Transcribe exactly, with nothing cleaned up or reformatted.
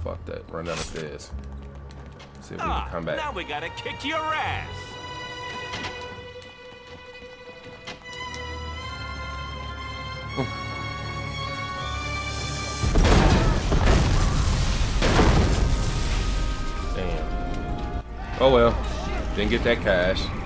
fuck that. Run down the stairs. See if we Ah, can come back. now we gotta kick your ass. Damn. Oh well. Didn't get that cash.